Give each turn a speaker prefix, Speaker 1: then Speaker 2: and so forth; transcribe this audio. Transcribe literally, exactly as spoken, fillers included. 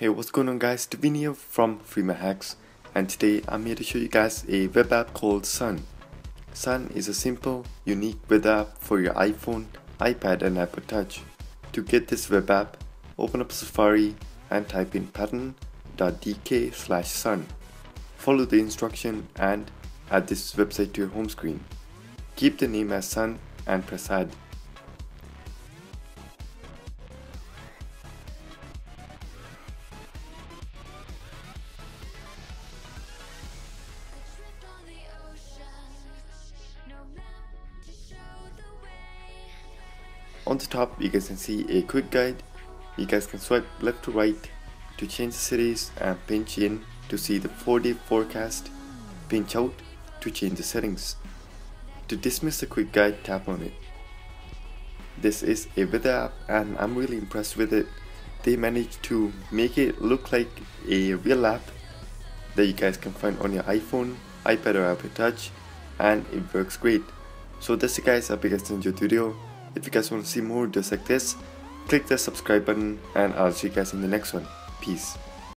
Speaker 1: Hey, what's going on guys, Devin here from FreeMyHacks, and today I'm here to show you guys a web app called Sun. Sun is a simple, unique web app for your iPhone, iPad and Apple Touch. To get this web app, open up Safari and type in pattern.dk slash sun. Follow the instruction and add this website to your home screen. Keep the name as Sun and press add. On the top you guys can see a quick guide. You guys can swipe left to right to change the cities and pinch in to see the four day forecast, pinch out to change the settings. To dismiss the quick guide, tap on it. This is a weather app and I'm really impressed with it. They managed to make it look like a real app that you guys can find on your iPhone, iPad or Apple Touch, and it works great. So that's it guys, I hope you guys enjoyed the video. If you guys want to see more videos like this, click the subscribe button and I'll see you guys in the next one. Peace.